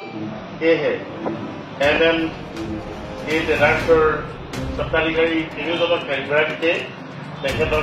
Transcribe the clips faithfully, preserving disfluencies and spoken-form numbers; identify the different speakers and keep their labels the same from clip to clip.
Speaker 1: সেয়েহে M M এই ট্ৰেডাৰ্ছৰ স্বত্বাধিকাৰী তিনিওজনক কাৰ্যৰাহিতে তেখেতৰ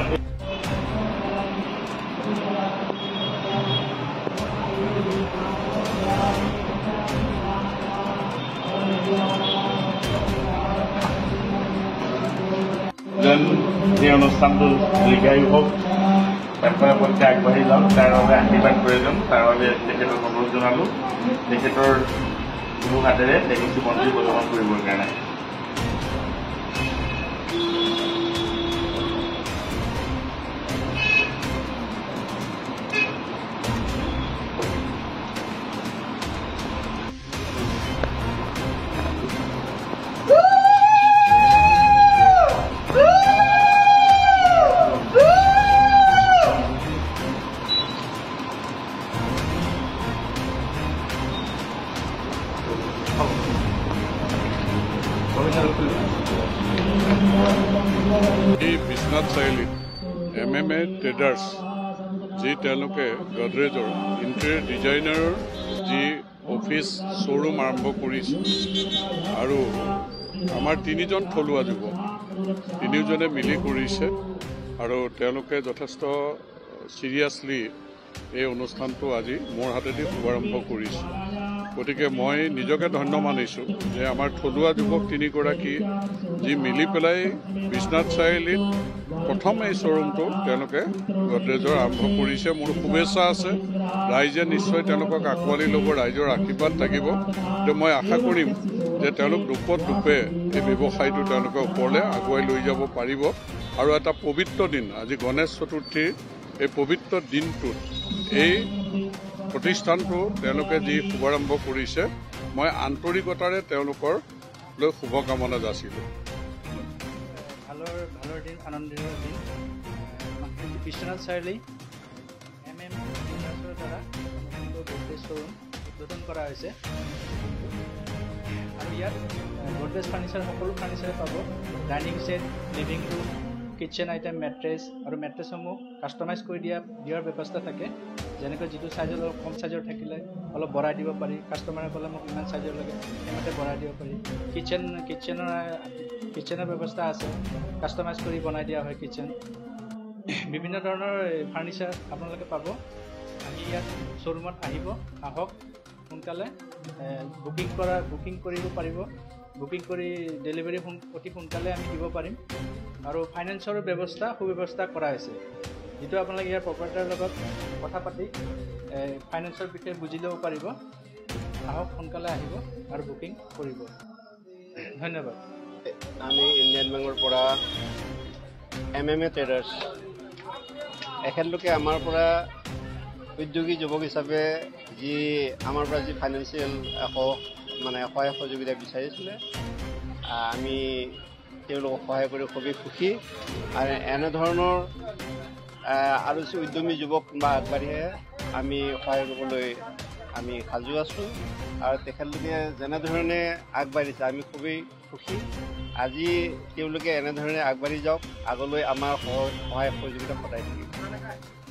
Speaker 1: যেন এই অনুষ্ঠানটো দীৰ্ঘায়ু হওক তারপরে পক্ষে আগবাঢ়ি যাওক তাৰ বাবে আশীৰ্বাদ প্ৰয়োজন তাৰ বাবে তেখেতক অনুৰোধ জনালোঁ তেখেতৰ কোনো হাতেৰে তেখেতক মন্ত্ৰী প্ৰদান কৰিবৰ কাৰণে
Speaker 2: এই বিশ্বনাথ চাৰিআলিত এম এম এ ট্ৰেডাৰ্ছ যি তেওঁলোকে গডৰেজৰ ইণ্টেৰিয়ৰ ডিজাইনাৰৰ যি অফিচ শ্ব'ৰুম আৰম্ভ কৰিছে আৰু আমাৰ তিনিজন থলুৱা যুৱক তিনিওজনে মিলি কৰিছে আৰু তেওঁলোকে যথেষ্ট চিৰিয়াছলি এই অনুষ্ঠানটো আজি মোৰ হাতেদি শুভাৰম্ভ কৰিছে গতিকে মই নিজকে ধন্য মানিছোঁ যে আমাৰ থলুৱা যুৱক তিনিগৰাকী যি মিলি পেলাই বিশ্বনাথ চাৰিআলিত প্ৰথম এই শ্ব'ৰুমটো তেওঁলোকে গডৰেজৰ আৰম্ভ কৰিছে মোৰ শুভেচ্ছা আছে ৰাইজে নিশ্চয় তেওঁলোকক আঁকোৱালি ল'ব ৰাইজৰ আশীৰ্বাদ থাকিব যে মই আশা কৰিম যে তেওঁলোক দুপত দুপে এই ব্যৱসায়টো তেওঁলোকে ওপৰলৈ আগুৱাই লৈ যাব পাৰিব আৰু এটা পবিত্ৰ দিন আজি গণেশ চতুৰ্থীৰ এই পবিত্ৰ দিনটোত এই প্ৰতিষ্ঠানটো তেওঁলোকে যি শুভাৰম্ভ কৰিছে মই আন্তৰিকতাৰে তেওঁলোকৰ লৈ শুভকামনা যাচিলোঁ
Speaker 3: ভালৰ ভালৰ দিন আনন্দিত দিন বিশ্বনাথ চাৰিআলি এম এম ট্ৰেডাৰ্ছৰ দ্বাৰা গডৰেজ শ্ব'ৰুম উদ্বোধন কৰা হৈছে আৰু ইয়াত গডৰেজ ফাৰ্নিচাৰ সকলো ফাৰ্নিচাৰে পাব dining set living room kitchen item mattress আৰু মেট্ৰেছসমূহ কাষ্টমাইজ কৰি দিয়া দিয়াৰ ব্যৱস্থা থাকে যেনেকৈ যিটো চাইজৰ অলপ কম চাইজৰ থাকিলে অলপ বঢ়াই দিব পাৰি কাষ্টমাৰে ক'লে মোক ইমান চাইজৰ লাগে সেইমতে বঢ়াই দিব পাৰি কিটচেন কিটচেনৰ কিটচেনৰ ব্যৱস্থা আছে কাষ্টমাইজ কৰি বনাই দিয়া হয় কিটচেন বিভিন্ন ধৰণৰ ফাৰ্নিচাৰ আপোনালোকে পাব আহি ইয়াত শ্ব'ৰুমত আহিব আহক সোনকালে বুকিং কৰা বুকিং কৰিব পাৰিব বুকিং কৰি ডেলিভাৰী অতি সোনকালে আমি দিব পাৰিম আৰু ফাইনেন্সৰ ব্যৱস্থা সুব্যৱস্থা কৰা হৈছে যিটো আপোনালোকে ইয়াৰ প্ৰপাৰ্টাৰৰ লগত কথা পাতি ফাইনেন্সৰ বিষয়ে বুজি ল'ব পাৰিব আহক সোনকালে আহিব আৰু বুকিং কৰিব ধন্যবাদ
Speaker 4: আমি ইণ্ডিয়ান বেংকৰ পৰা এম এম এ ট্ৰেডাৰ্ছ এখেতলোকে আমাৰ পৰা উদ্যোগী যুৱক হিচাপে যি আমাৰ পৰা যি ফাইনেন্সিয়েল মানে সহায় সহযোগিতা বিচাৰিছিলে আমি তেওঁলোকক সহায় কৰি খুবেই সুখী আৰু এনেধৰণৰ আৰু উদ্যমী যুৱক বা আগবাঢ়িহে আমি সহায় কৰিবলৈ আমি সাজু আছোঁ আৰু তেখেতলোকে যেনেধৰণে আগবাঢ়িছে আমি খুবেই সুখী আজি তেওঁলোকে এনেধৰণে আগবাঢ়ি যাওক আগলৈ আমাৰ সহায় সহযোগিতা সদায় থাকিব